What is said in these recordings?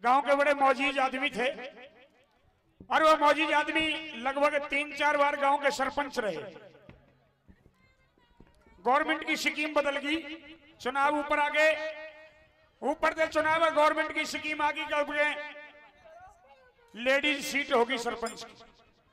गांव के बड़े मौजूद आदमी थे और वो मौजूद आदमी लगभग 3-4 बार गांव के सरपंच रहे। गवर्नमेंट की स्कीम बदल गई, चुनाव ऊपर आ गए, ऊपर से चुनाव गवर्नमेंट की स्कीम आ गई, कब गए लेडीज सीट होगी सरपंच की।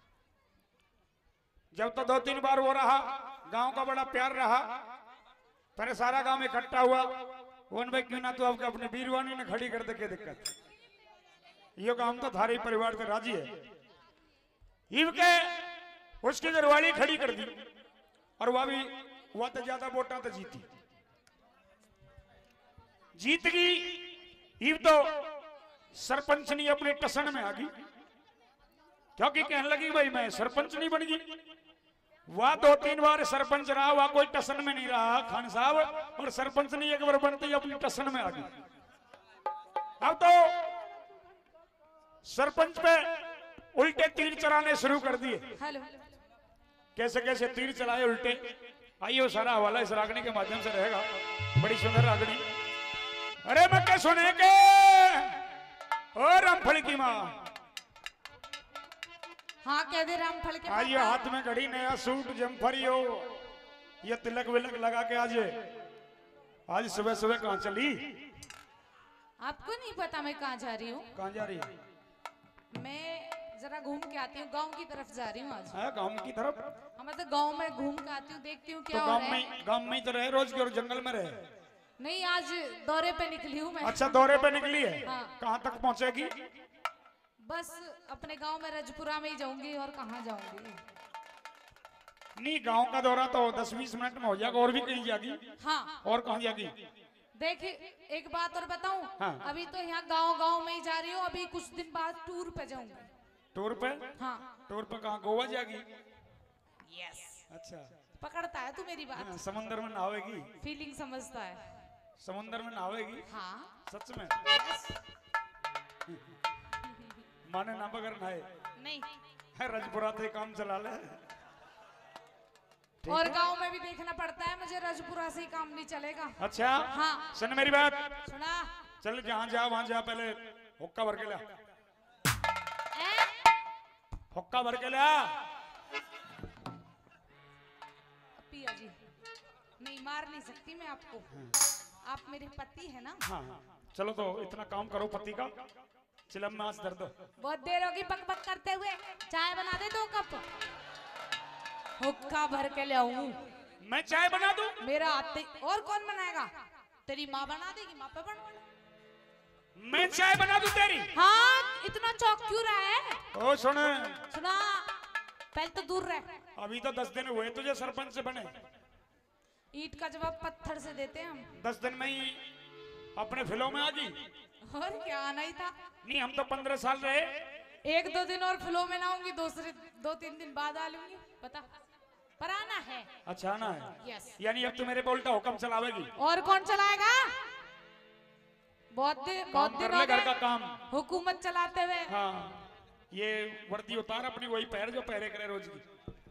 जब तो 2-3 बार वो रहा, गांव का बड़ा प्यार रहा, फिर सारा गांव इकट्ठा हुआ। भाई क्यों ना तो आपके अपने वीरवानी ने खड़ी कर दे, क्या दिक्कत, ये काम तो थारे परिवार से राजी है। इव के उसकी घरवाली खड़ी कर दी और वह तो ज्यादा वोटा तो जीत गई। इव तो सरपंच नहीं अपने टसन में आ गई, क्योंकि कहने लगी भाई मैं सरपंच नहीं बन गई। वह 2-3 बार सरपंच रहा, वह कोई टसन में नहीं रहा खान साहब, और सरपंच नहीं एक बार बनते ही अपनी टसन में आ गई। अब तो सरपंच पे उल्टे तीर चलाने शुरू कर दिए। कैसे कैसे तीर चलाए उल्टे, आइए सारा हवाला इस रागनी के माध्यम से रहेगा। बड़ी सुंदर रागनी। अरे मैं क्या सुने के और रामफल की माँ, हाँ कह दे रामफल के। आइए हाथ में घड़ी, नया सूट, जमफरी हो, ये तिलक विलक लगा के आज सुबह सुबह कहाँ चली? आपको नहीं पता मैं कहाँ जा रही हूँ? कहाँ जा रही है? मैं जरा घूम के आती हूँ, गांव की तरफ जा रही हूँ आज। है गांव की तरफ? हम तो गांव में घूम के आती हूँ, देखती हूँ क्या तो हो रहा है। गांव में ही तो रहे रोज के, और जंगल में रहे? नहीं, आज दौरे पे निकली हूँ मैं। अच्छा, दौरे पे निकली है। हाँ। कहाँ तक पहुँचेगी? बस अपने गांव में रजपुरा में ही जाऊंगी, और कहाँ जाऊंगी। नहीं, गांव का दौरा तो 10-20 मिनट में हो जाएगा, और भी कहीं जाएगी? हाँ। और कहाँ जाएगी? देखिए एक बात और बताऊं, हाँ। अभी तो यहाँ गांव में ही जा रही हूँ, अभी कुछ दिन बाद टूर पे जाऊंगी। टूर पे? हाँ। टूर पे कहाँ, गोवा जाएगी? यस। अच्छा, पकड़ता है तू मेरी बात। हाँ, समंदर में नहावेगी? फीलिंग समझता है। समंदर में नहावेगी? हाँ सच में? माने ना बगैर नहाए? नहीं है, रजपुरा थे काम चला ले। और गांव में भी देखना पड़ता है मुझे, रजपुरा से ही काम नहीं चलेगा। अच्छा हाँ। सुन मेरी बात, सुना। चल जहाँ जा वहां जा, पहले हुक्का भर के ला। हुक्का भर के ला। पिया जी, नहीं मार नहीं सकती मैं आपको। आप मेरे पति है ना। हाँ हाँ, चलो तो इतना काम करो पति का, चिलम में आंच धर दो। बहुत देर होगी बक बक करते हुए, चाय बना दे 2 कप। हुक्का भर के ले आऊं? मैं चाय बना दूं? मेरा आते और कौन बनाएगा? तेरी माँ बना देगी, माँ पे बना। मैं चाय बना दूं तेरी? हाँ, इतना चौक क्यों रहा है? ओ सुन, सुना, पहले तो दूर रह। अभी तो 10 दिन हुए तुझे सरपंच से बने। ईंट का जवाब पत्थर से देते हैं हम। 10 दिन में ही अपने फिलो में आ गई। और क्या आना ही था। नहीं, हम तो 15 साल रहे। 1-2 दिन और फ्लो में ना आऊंगी, दूसरे 2-3 दिन बाद आ लूंगी, पता पर आना है। अच्छा आना है? यस। यानी अब तू मेरे पे उल्टा हुक्म चलावेगी? और कौन चलाएगा? बहुत दिन हो घर का काम हुकूमत चलाते हुए। हाँ, ये वर्दी उतार अपनी, वही पहन जो पहरे करे रोज की।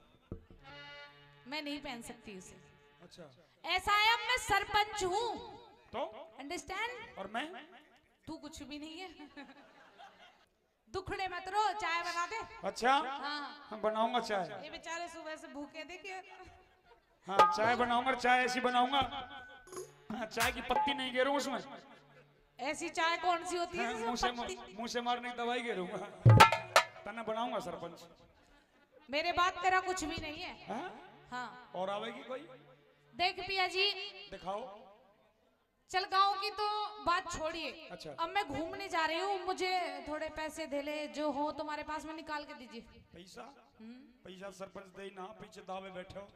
मैं नहीं पहन सकती उसे। अच्छा, ऐसा है, अब मैं सरपंच हूँ तो अंडरस्टैंड। और मैं? तू कुछ भी नहीं है। दुखड़े मत रो, चाय बना दे। अच्छा हाँ, बनाऊंगा चाय। ये बेचारे सुबह से भूखे देखिए। हाँ चाय बनाऊंगा, चाय ऐसी बनाऊंगा, हाँ, चाय की पत्ती नहीं गिरूं उसमें। ऐसी चाय कौन सी होती है? मुंह से मारने की दवाई गिरूंगा, तना बनाऊंगा सरपंच। मेरे बात तेरा कुछ भी नहीं है। हाँ। और आवेगी कोई? देख पिया जी, दिखाओ। चल गांव की तो बात छोड़िए। अच्छा। अब मैं घूमने जा रही हूँ, मुझे थोड़े पैसे दे ले, जो हो तुम्हारे पास में निकाल के दीजिए। पैसा? पैसा सरपंच दे ना, पीछे दावे बैठे हो।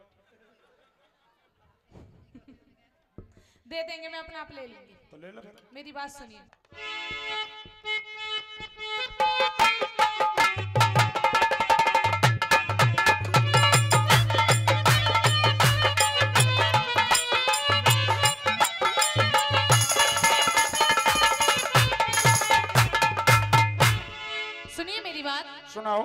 दे देंगे, मैं अपना आप ले लूंगी। तो ले लो फिर। मेरी बात सुनिए। सुनिए मेरी बात। सुनाओ।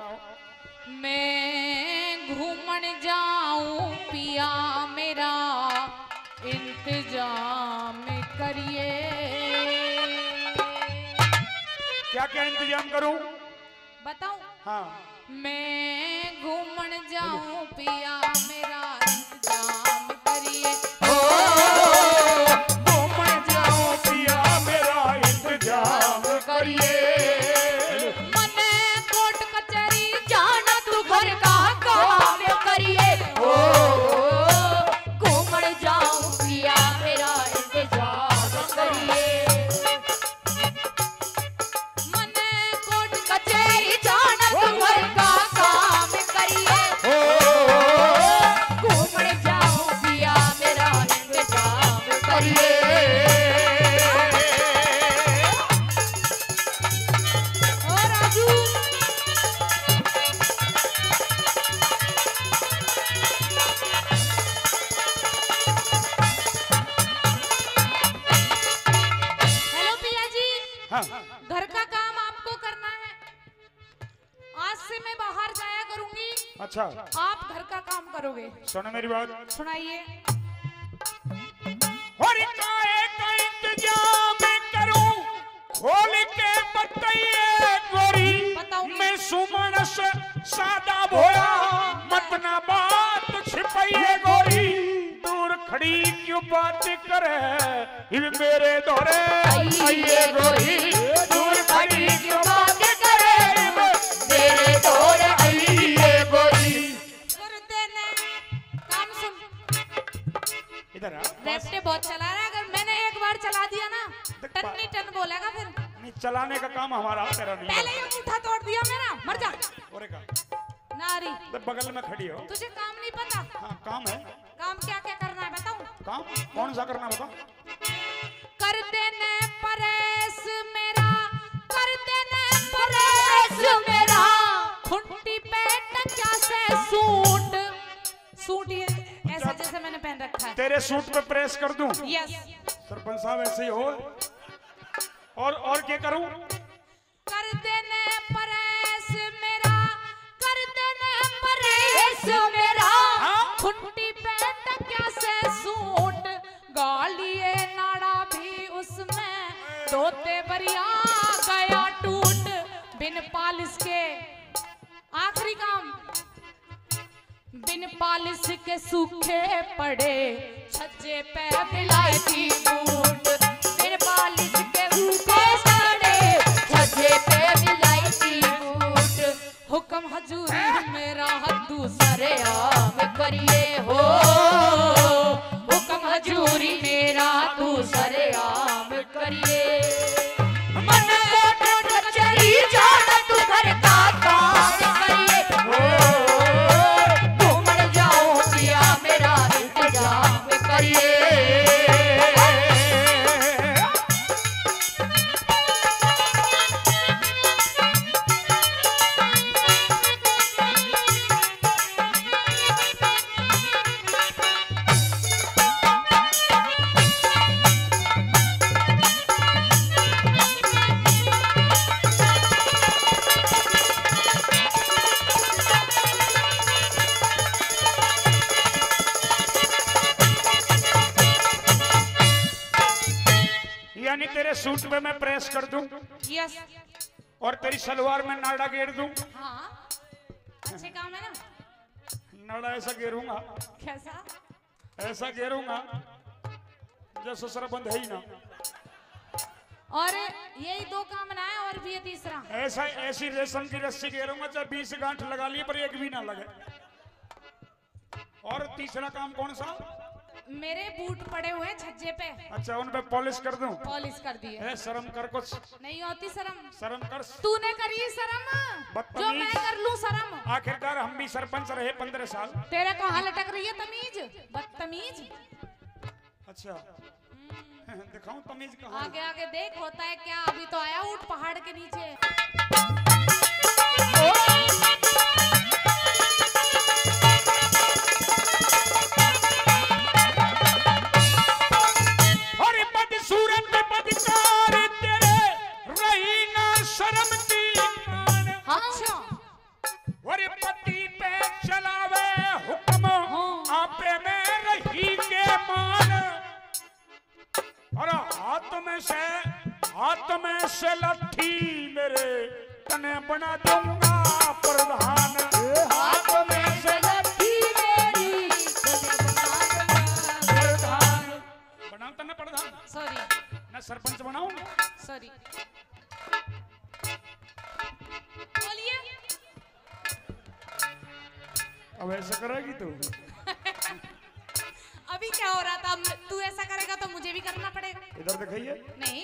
मैं घूमन जाऊं पिया मेरा इंतजाम करिए। क्या क्या इंतजाम करूं? बताऊं? हाँ। मैं घूमन जाऊं पिया मेरा इंतजाम करिए। घूमन जाऊं पिया मेरा इंतजाम करिए। मने कोर्ट कचहरी जाना तू घर का काम करिए। घूमन जाऊं पिया मेरा इंतजाम करिए। मने कोर्ट कचहरी जाना तू घर का काम करिए। घूमन जाऊं पिया मेरा इंतजाम करिए। और राजू हेलो पिया जी, हाँ। घर का काम आपको करना है। आज से मैं बाहर जाया करूंगी, अच्छा आप घर का काम करोगे। सुनो मेरी बात। सुनाइए। और काहे का इंतजाम करूं खोल के बताइए गोरी। बताऊं। मैं सुमन से सादा भोया मत ना बात छिपाइए गोरी। दूर खड़ी क्यों बात करे ये मेरे दौरे आइए गोरी। दूर खड़ी क्यों बात करे मेरे दौरे आइए गोरी। करते ने काम सुन। इधर आ। लेफ्टे बहुत चला रहा है, अगर मैंने एक बार चला दिया ना टन्नी टन बोलेगा फिर। नहीं चलाने का काम हमारा तेरा नहीं। पहले ही अंगूठा तोड़ दिया मेरा, मर जा। और का नारी तो बगल में खड़ी हो। तुझे काम नहीं पता? हाँ काम है। काम क्या क्या करना है बताऊं? काम कौन सा करना बता। कर देने परेश मेरा, कर देने परेश मेरा। खुंटी पे टंकिया से सूट, सूट ये ऐसा जैसे मैंने पहन रखा है। तेरे सूट पे प्रेस कर दूं? यस। सरपंच साहब ऐसे ही हो। और क्या करूं? कर देने परेश मेरा, कर देने परेश मेरा। हाँ? खुंटी पे टंकिया से सूट, गालिए नाड़ा भी उसमें धोते बरिया गया टूट। बिन पालिश के आखिरी काम, बिन पालिश के सूखे पड़े छज्जे पे विलायती बूट। बिन पालिश के सूखे पड़े छज्जे पे विलायती बूट। हुक्म हजूरी मेरा हद्दू सरे आम करिए। हो हुक्म हजूरी मेरा तू सरे आम करिए। मन को कचहरी जाना तू घर का काम करिए। घूमन जाऊं पिया मेरा इंतजाम करिए। यानी तेरे सूट पे मैं प्रेस कर दूं यस। और तेरी सलवार में नाड़ा घेर दूं। हाँ अच्छे काम है ना। नाड़ा ऐसा घेरूंगा, कैसा? ऐसा घेरूंगा जैसे सरबंद है ही ना। और यही दो काम बनाए और भी ये तीसरा। ऐसा ऐसी रेशम की रस्सी घेरूंगा चाहे 20 गांठ लगा लिए पर एक भी ना लगे। और तीसरा काम कौन सा? मेरे बूट पड़े हुए छज्जे पे। अच्छा उन पे पॉलिश कर दूं? पॉलिश कर दिए। ए, शर्म कर कुछ। नहीं होती शर्म। शर्म कर। तूने करी शर्म बदतमीज। जो मैं कर लूं शर्म। आखिरकार हम भी सरपंच रहे 15 साल। तेरे को हाँ लटक रही है तमीज, बदतमीज। अच्छा दिखाऊं तमीज कहाँ? आगे आगे देख होता है क्या। अभी तो आया ऊंट पहाड़ के नीचे। और बदसूरत बदकार तेरे रही ना शर्म की मान। अच्छा और पति पे चलावे हुक्म आपे में रही के मान। और हाथ में से लट्ठी तने बना दूंगा प्रधान। हाथ में से लट्ठी मेरी प्रधान बनाओ तने प्रधान। सॉरी ना सरपंच बनाऊं। सॉरी बोलिए। अब ऐसा करेगी तू? अभी क्या हो रहा था? तू ऐसा करेगा तो मुझे भी करना पड़ेगा। इधर दिखाइए। नहीं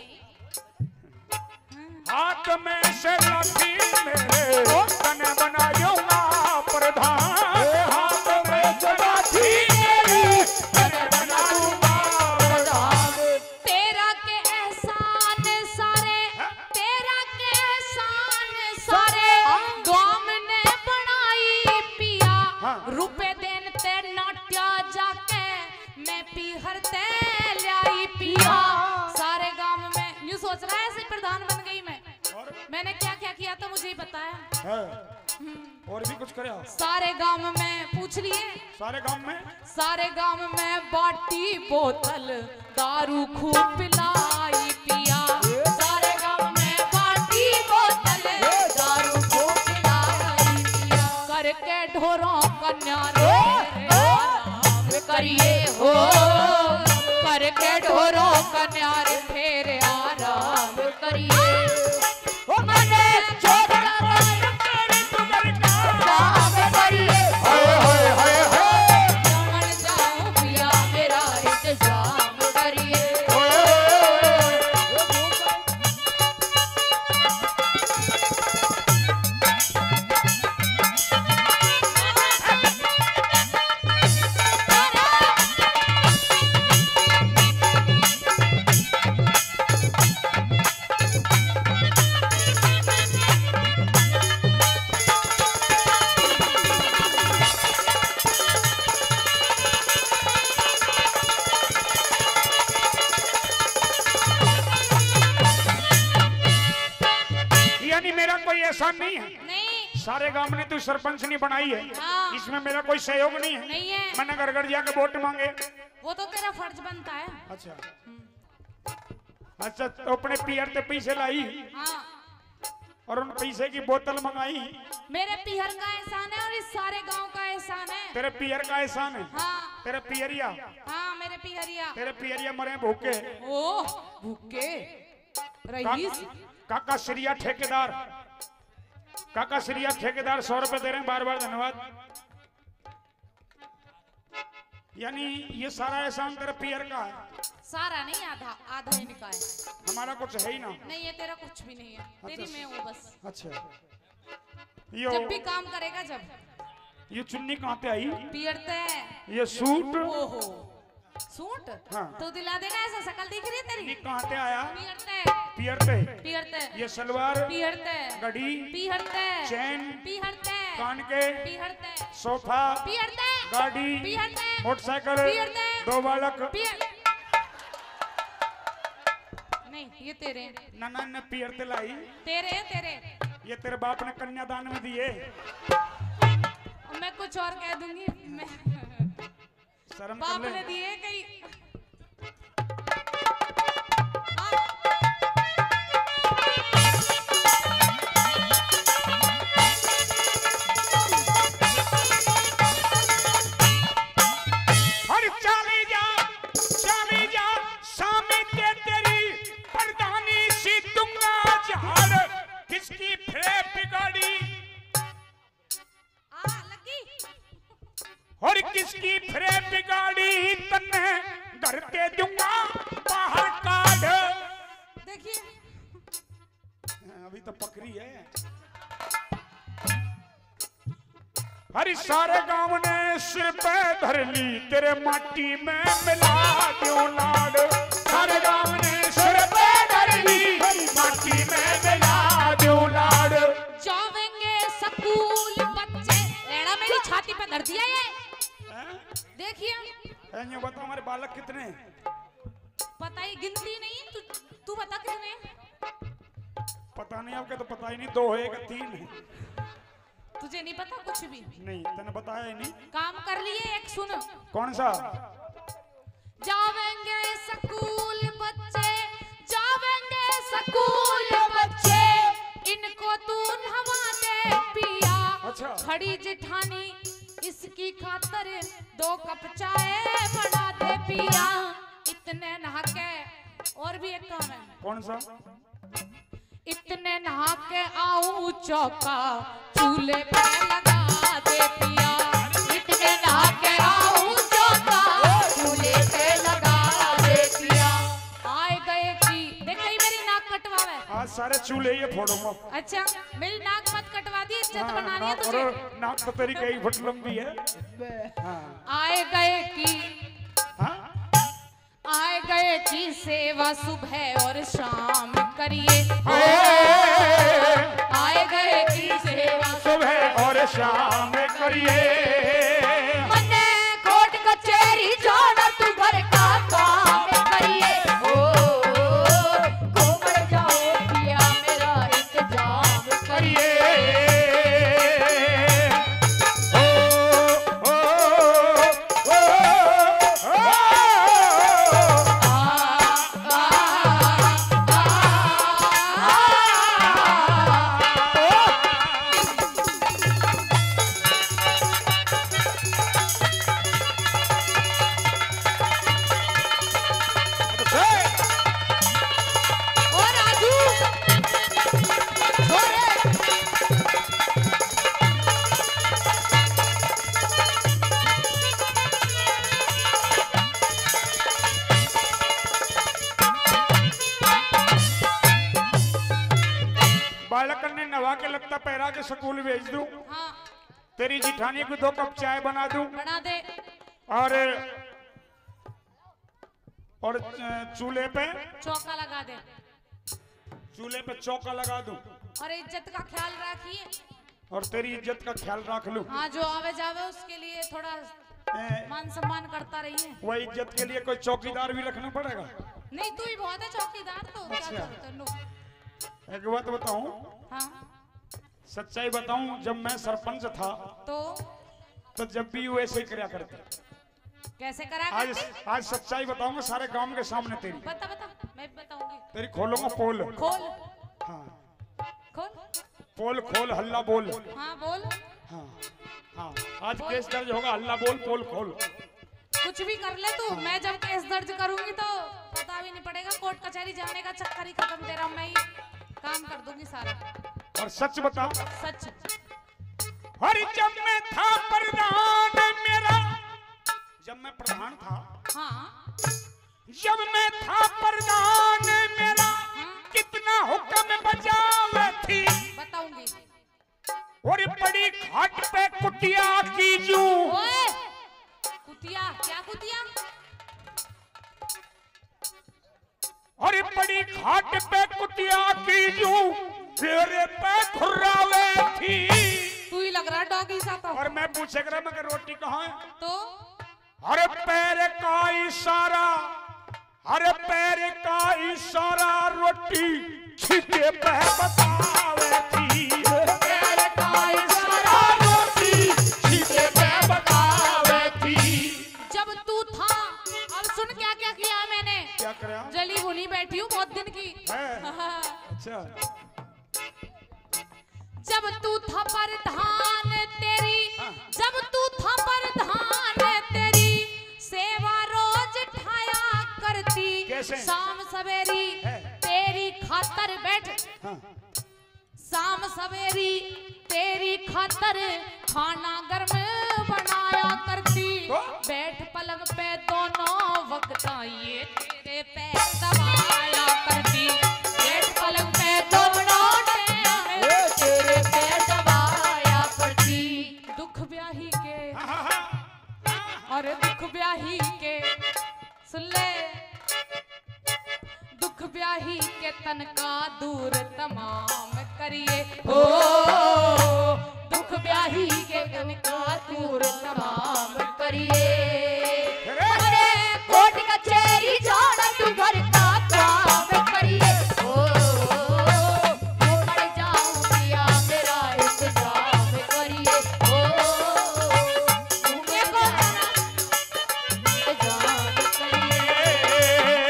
हाथ में से लट्ठी मेरे तने बनाऊंगा प्रधान। हाथ में से लट्ठी मेरी तने बनाऊंगा प्रधान। तेरा के एहसान सारे, तेरा के एहसान सारे गांव ने बनाई पिया। रुपए देन ते नाट्या जाके मैं पीहर ते लाई पिया। सारे गांव में यूं सोच रहा है ऐसे प्रधान बन गई मैं। मैंने क्या क्या किया तो मुझे ही पता है। और भी कुछ करे? सारे गांव में पूछ लिए। सारे गांव में? सारे गांव में बाटी बोतल दारू खूब पिलाई पिया। सारे गांव में बाटी बोतल दारू खूब पिलाई पिया। करके ढोरों कन्या रे आराम करिए हो। करके ढोरों कन्या रे फेर आराम करिए। मने छोड़ ऐसा नहीं है। नहीं सारे गांव ने तू सरपंच नहीं बनाई है। हाँ। इसमें मेरा कोई सहयोग नहीं है। नहीं है। मैंने घर घर जाके वोट मांगे। वो तो तेरा फर्ज बनता है। अच्छा अच्छा तो अपने पीयर ते पैसे लाई। हाँ। और उन पैसे की बोतल मंगाई। मेरे पीहर का एहसान है और इस सारे गांव का एहसान है। तेरे पीयर का एहसान है। हाँ। तेरे पियरिया। हाँ मेरे पिहरिया। तेरे पियरिया मरे भूखे। ओह भूखे रईस। काका श्रिया ठेकेदार, काका श्रिया ठेकेदार 100 रुपए दे रहे हैं। बार बार धन्यवाद। यानी ये सारा एहसान तेरे पियर का है। सारा नहीं, आधा आधा ही निकाय। हमारा कुछ है ही ना। नहीं है, तेरा कुछ भी नहीं है। तेरी मैं हूँ बस। अच्छा जब भी काम करेगा जब। ये चुन्नी कहाँ पे आई? पियरते। ये सूट। ओहो सूट। हाँ। तो दिला देना, ऐसा शकल दिख रही है तेरी। ये कहाँ पे आया? पियरते पियरते। पियरते। ये सलवार। पियरते। घड़ी। पियरते। चैन। पियरते। कान के। पियरते। सोफा। पियरते। गाड़ी। पियरते। मोटरसाइकिल। पियरते। 2 बालक। नहीं ये तेरे। नन्ना ने पियरते लाई। तेरे तेरे। ये तेरे बाप ने कन्यादान में दिए। मैं कुछ और कह दूंगी। मैं शर्म बाप कर ले। ने दिए कहीं। हर चाली जा सामी ते तेरी प्रधानी सी दूंगा झाड़। किसकी फिरे बिगाड़ी लगी। और किसकी फिरे बिगाड़ी तन्ने घर के दूंगा बाहर काढ़। देखिए अभी तो पकड़ी है। हर सारे गांव ने सिर पे धर ली तेरे माटी में मिला क्यों लाड। सारे गांव ने सिर पे धर ली माटी में मिला क्यों लाड। जावेंगे स्कूल बच्चे। लेना मेरी छाती पे धर दिया ये। देखिए ये बता हमारे बालक कितने हैं? पता ही गिनती नहीं। तू बता कितने? पता नहीं, आपके तो पता ही नहीं। 2 है कि 3 है? तुझे नहीं पता कुछ भी? नहीं तने बताया ही नहीं। काम कर लिए। एक सुन। कौन सा? जावेंगे स्कूल बच्चे, जावेंगे स्कूल बच्चे, इनको को तू नवा दे पिया। अच्छा। खड़ी जिठानी इसकी खातर 2 कप चाय बना दे पिया। इतने नहा के और भी एक काम है। कौन सा? इतने नहा के आऊं चौका चूल्हे पे लगा दे पिया। इतने नहा के आऊं चौका चूल्हे पे लगा दे पिया। आए गए की देख कहीं मेरी नाक कटवावे। आज सारे चूल्हे ये फोड़ूंगा। अच्छा मेरी नाक मत कटवा दी, इज्जत बनानी है नाक तुझे। नाक तो तेरी कई फुट लंबी है। हाँ। आए गए की हाँ? आए गए की सेवा सुबह और शाम करिए। आए गए की सेवा सुबह और शाम करिए। मने कोर्ट कचहरी जाना तू घर का काम करिए। ओ घूमर जाओ पिया मेरा इंतजाम करिए। बालक ने नवा के लगता पैरा के स्कूल भेज दूं। हाँ तेरी जिठानी को 2 कप चाय बना दूं। बना दे। और चूल्हे पे चौका लगा दे। चौका लगा दूं। और इज्जत का ख्याल रखिए। और तेरी इज्जत का ख्याल रख लूं। हाँ जो आवे जावे उसके लिए थोड़ा मान सम्मान करता रहिए। वह इज्जत के लिए कोई चौकीदार भी रखना पड़ेगा। नहीं तू ही बहुत है चौकीदार तो क्या अच्छा। करूं तेनू। एक बात बताऊं, हाँ सच्चाई बताऊं, जब मैं सरपंच था तो जब भी वो ऐसे ही करया करते। कैसे करा आज करती? आज सच्चाई बताऊंगा सारे गांव के सामने तेरी। बता बता मैं भी बताऊंगी। तेरी खोलूंगा पोल। खोल हाँ खोल। पोल खोल हल्ला बोल। हाँ बोल। हाँ हाँ आज केस दर्ज होगा, हल्ला बोल पोल खोल। कुछ भी कर ले तू। मैं जब केस दर्ज करूंगी तो पता भी नहीं पड़ेगा। कोर्ट कचहरी जाने का चक्कर ही खत्म। तेरा मैं ही काम कर दूंगी सारा। और सच बता। सच। अरे जब मैं था प्रधान मेरा, जब मैं प्रधान था, हाँ जब मैं था प्रधान मेरा, हाँ कितना हुक्म बजावे थी। बताऊंगी। और बड़ी घाट पे कुटिया कीजू। ओए कुतिया क्या कुतिया? और बड़ी घाट पे कुटिया कीजू तेरे पे खुर्रावे थी। तू ही लग रहा डॉगी सा तो। और मैं पूछे कर मगर रोटी कहाँ है? तो अरे पैर का इशारा, अरे पैर का इशारा रोटी छिके पे बतावे थी। पैर का इशारा रोटी छिके पे बतावे थी। जब तू था, अब सुन क्या क्या किया मैंने। क्या करा? जली भुनी बैठी हूँ बहुत दिन की। है? अच्छा। जब तू था प्रधान तेरी, जब तू था प्रधान तेरी सेवा रोज ठाया करती। कैसे? शाम सवेरी है। तेरी खातर बैठ। हाँ। शाम सवेरी तेरी खातर खाना गर्म बनाया करती। तो? बैठ पलंग पे दोनों वक्त ये तेरे पैर दबाया करती। बैठ पलंग पे दोनों तेरे पैर दबाया करती। दुख ब्याही के, अरे दुख ब्याही के सुन ले। दुख ब्याही के तन का दूर तमाम करिए। ओ दुख ब्याही के तन का दूर तमाम करिए। अरे कोर्ट कचहरी जाना तू घर का काम करिए। ओ घूमर जाऊं पिया मेरा इंतजाम करिए। ओ घूमे को इंतजाम करिए।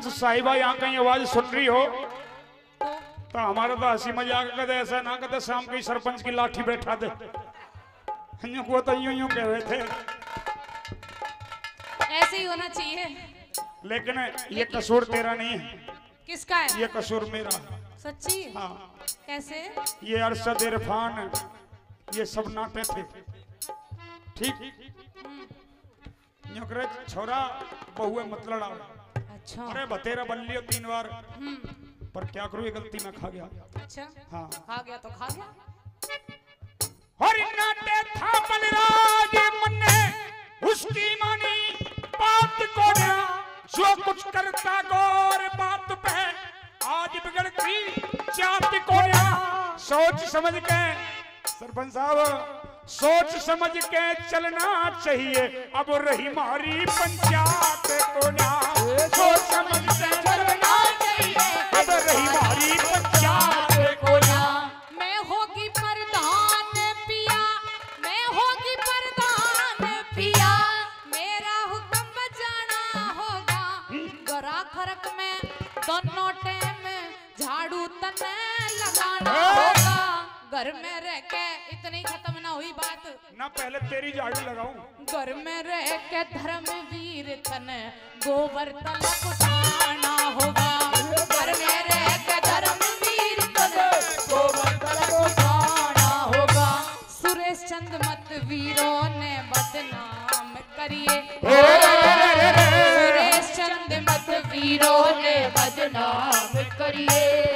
सरपंच साहिबा यहाँ कहीं आवाज सुन रही हो तो तो हमारा तो हंसी मजाक कदे ऐसा ना कदे शाम की सरपंच की लाठी बैठा दे। वो तो यूं यूं कह रहे थे, ऐसे ही होना चाहिए। लेकिन ये कसूर तेरा नहीं है, किसका है? ये कसूर मेरा। सच्ची? हाँ, कैसे? ये अरशद इरफान ये सब नाटे थे, ठीक? यूं छोरा बहुए मत लड़ा। अच्छा। अरे बतेरा बन लियो 3 बार, पर क्या करूं, ये गलती में खा गया। अच्छा, हाँ, खा गया तो खा गया। और नाटे था बलराज मन ने उसकी मानी बात को ना, जो कुछ करता गौर बात पे, आज बिगड़ गई जात को ना। सोच समझ के सरपंच साहब, सोच समझ के चलना चाहिए, अब रही हमारी पंचायत को ना। सोच समझ के चलना चाहिए, अब रही हमारी पंचायत को ना। मैं होगी प्रधान पिया, मैं होगी प्रधान पिया, मेरा हुक्म बजाना होगा। गरा खरक में दोनों टाइम झाड़ू तने लगाना होगा। घर में रह के इतनी खत्म ना हुई बात ना, पहले तेरी झाड़ू लगाऊं। घर में रह के धर्मवीर तने गोबर तलक उठाना होगा। घर में रह के धर्मवीर तने गोबर तलक उठाना होगा। सुरेश चंद मत वीरों ने बदनाम करिए, सुरेश चंद मत वीरों ने बदनाम करिए।